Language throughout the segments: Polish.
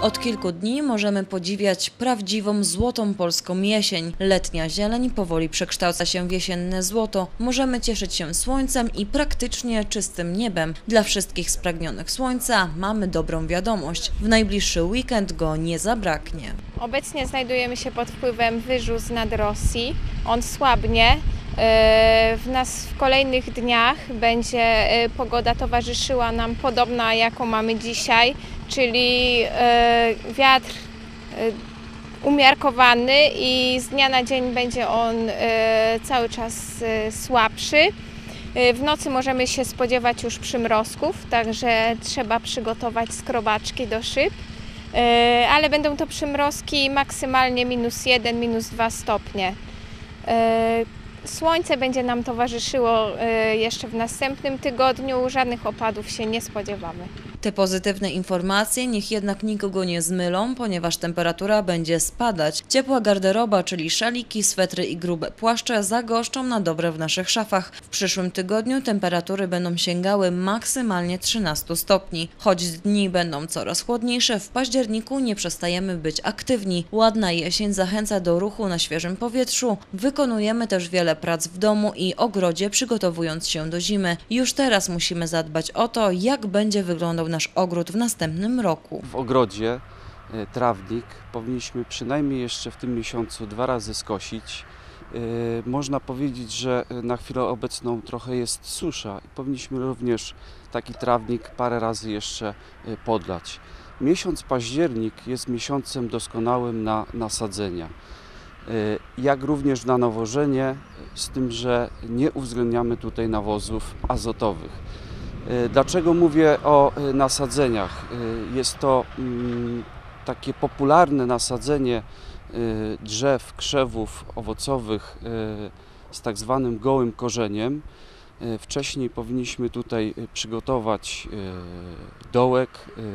Od kilku dni możemy podziwiać prawdziwą złotą polską jesień. Letnia zieleń powoli przekształca się w jesienne złoto. Możemy cieszyć się słońcem i praktycznie czystym niebem. Dla wszystkich spragnionych słońca mamy dobrą wiadomość. W najbliższy weekend go nie zabraknie. Obecnie znajdujemy się pod wpływem wyżu z nad Rosji. On słabnie. W kolejnych dniach będzie pogoda towarzyszyła nam podobna, jaką mamy dzisiaj, czyli wiatr umiarkowany i z dnia na dzień będzie on cały czas słabszy. W nocy możemy się spodziewać już przymrozków, także trzeba przygotować skrobaczki do szyb, ale będą to przymrozki maksymalnie -1, -2 stopnie. Słońce będzie nam towarzyszyło jeszcze w następnym tygodniu, żadnych opadów się nie spodziewamy. Te pozytywne informacje niech jednak nikogo nie zmylą, ponieważ temperatura będzie spadać. Ciepła garderoba, czyli szaliki, swetry i grube płaszcze zagoszczą na dobre w naszych szafach. W przyszłym tygodniu temperatury będą sięgały maksymalnie 13 stopni. Choć dni będą coraz chłodniejsze, w październiku nie przestajemy być aktywni. Ładna jesień zachęca do ruchu na świeżym powietrzu. Wykonujemy też wiele prac w domu i ogrodzie, przygotowując się do zimy. Już teraz musimy zadbać o to, jak będzie wyglądał nasz ogród w następnym roku. W ogrodzie trawnik powinniśmy przynajmniej jeszcze w tym miesiącu 2 razy skosić. Można powiedzieć, że na chwilę obecną trochę jest susza i powinniśmy również taki trawnik parę razy jeszcze podlać. Miesiąc październik jest miesiącem doskonałym na nasadzenia, jak również na nawożenie, z tym, że nie uwzględniamy tutaj nawozów azotowych. Dlaczego mówię o nasadzeniach? Jest to takie popularne nasadzenie drzew, krzewów owocowych z tak zwanym gołym korzeniem. Wcześniej powinniśmy tutaj przygotować dołek,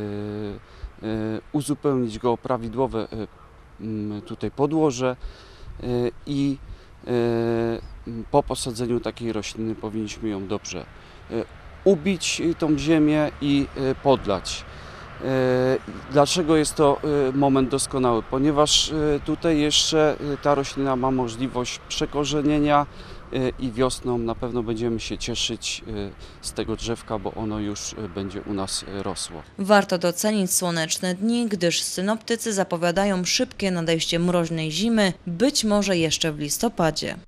uzupełnić go o prawidłowe tutaj podłoże i po posadzeniu takiej rośliny powinniśmy ją dobrze ubić tą ziemię i podlać. Dlaczego jest to moment doskonały? Ponieważ tutaj jeszcze ta roślina ma możliwość przekorzenienia i wiosną na pewno będziemy się cieszyć z tego drzewka, bo ono już będzie u nas rosło. Warto docenić słoneczne dni, gdyż synoptycy zapowiadają szybkie nadejście mroźnej zimy, być może jeszcze w listopadzie.